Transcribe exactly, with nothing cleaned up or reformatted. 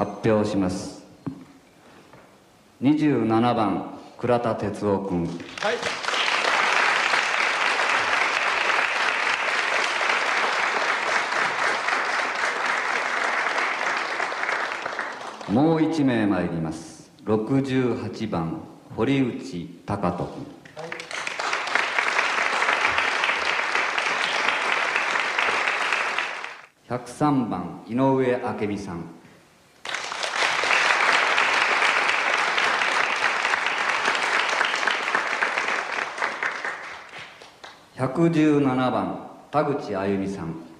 発表します。にじゅうななばん倉田哲夫君。はい。もう一名参ります。ろくじゅうはちばん堀内貴人君。ひゃくさんばん井上明美さん。ひゃくじゅうななばん田口あゆみさん。